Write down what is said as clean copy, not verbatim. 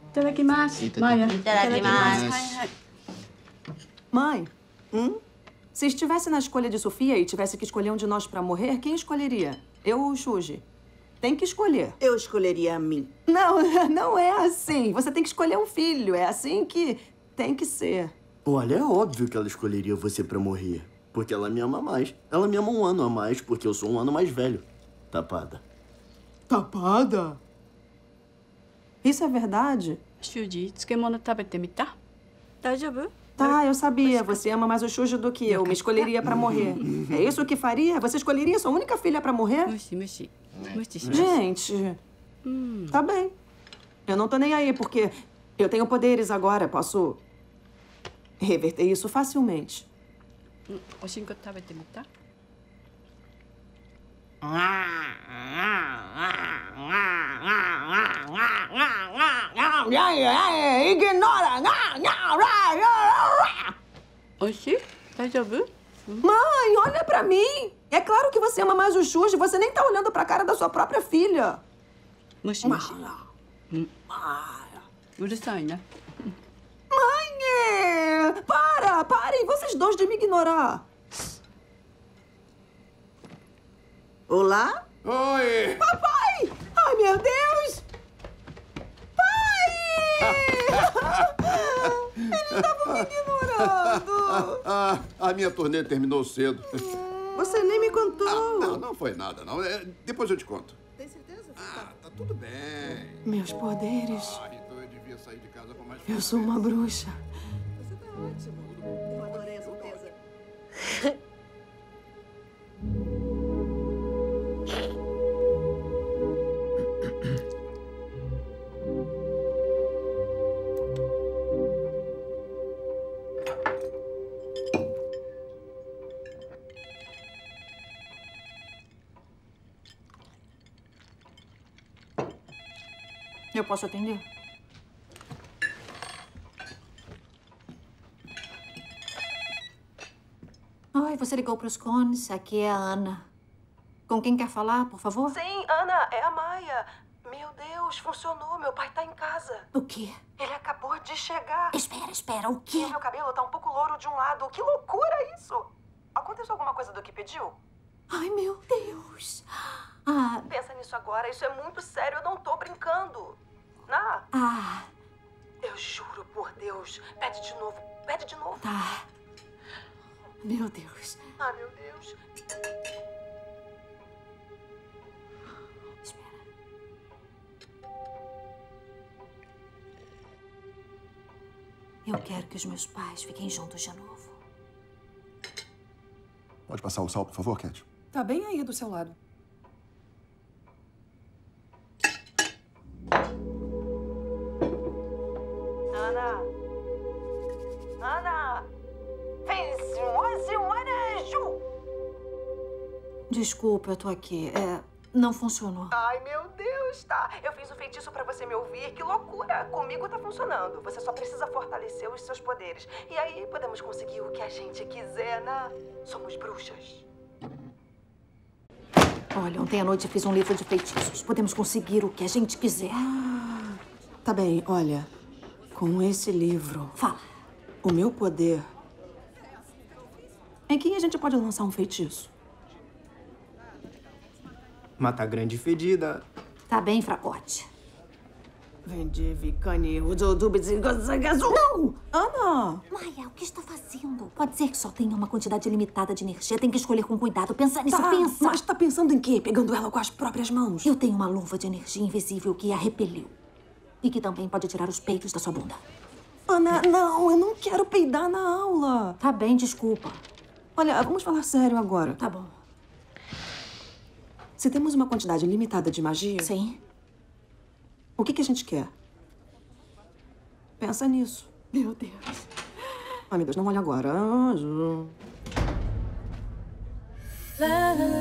Itadakimasu. Maia. Itadakimasu. Mãe, se estivesse na escolha de Sofia e tivesse que escolher um de nós pra morrer, quem escolheria? Eu ou o Shuji? Tem que escolher. Eu escolheria a mim. Não, não é assim. Você tem que escolher um filho. É assim que tem que ser. Olha, é óbvio que ela escolheria você pra morrer. Porque ela me ama mais. Ela me ama 1 ano a mais porque eu sou 1 ano mais velho. Tapada. Tapada? Isso é verdade? Shuji, tsukemono tabete mita? Daijoubu? Tá, eu sabia. Você ama mais o Shuji do que eu. Me escolheria pra morrer. É isso que faria? Você escolheria sua única filha pra morrer? Mushi. Gente, tá bem. Eu não tô nem aí, porque eu tenho poderes agora. Posso reverter isso facilmente. Oshinko tabete mita? Ignora! Oshi? Daijoubu? Mãe, olha pra mim! É claro que você ama mais o Shuji. Você nem tá olhando pra cara da sua própria filha. Mushi. Urusai, né? Mãe! Parem vocês dois de me ignorar. Olá? Oi! Papai! Ai, meu Deus! Pai! Eles estavam me ignorando. A minha turnê terminou cedo. Você nem me contou. Não foi nada, não. Depois eu te conto. Tem certeza? Tá tudo bem. Meus poderes. Então eu devia sair de casa com mais Eu sou uma bruxa. Você tá ótimo. Eu adorei a surpresa. Eu posso atender? Oi, você ligou para os cones? Aqui é a Ana. Com quem quer falar, por favor? Sim, Ana, é a Maia. Meu Deus, funcionou. Meu pai tá em casa. O quê? Ele acabou de chegar. Espera, o quê? E meu cabelo tá um pouco louro de um lado. Que loucura isso! Aconteceu alguma coisa do que pediu? Ai, meu Deus. Pensa nisso agora. Isso é muito sério. Eu não tô brincando. Eu juro por Deus. Pede de novo. Pede de novo. Tá. Meu Deus. Ah, meu Deus. Espera. Eu quero que os meus pais fiquem juntos de novo. Pode passar o sal, por favor, Cat? Tá bem aí do seu lado. Ana! Desculpa, eu tô aqui. Não funcionou. Ai, meu Deus, tá. Eu fiz o feitiço pra você me ouvir. Que loucura! Comigo tá funcionando. Você só precisa fortalecer os seus poderes. E aí podemos conseguir o que a gente quiser, né? Somos bruxas. Olha, ontem à noite eu fiz um livro de feitiços. Podemos conseguir o que a gente quiser. Tá bem, olha. Com esse livro... Fala. O meu poder... Em quem a gente pode lançar um feitiço? Mata grande e fedida. Tá bem, fracote. Não! Ana! Maia, o que está fazendo? Pode ser que só tenha uma quantidade limitada de energia. Tem que escolher com cuidado. Pensa nisso, pensa. Mas tá pensando em quê? Pegando ela com as próprias mãos? Eu tenho uma luva de energia invisível que a repeliu. E que também pode tirar os peitos da sua bunda. Ana, não. Eu não quero peidar na aula. Tá bem, desculpa. Olha, vamos falar sério agora. Tá bom. Se temos uma quantidade limitada de magia... Sim. O que a gente quer? Pensa nisso. Meu Deus. Ai, meu Deus, não olha agora. Lá, lá, lá.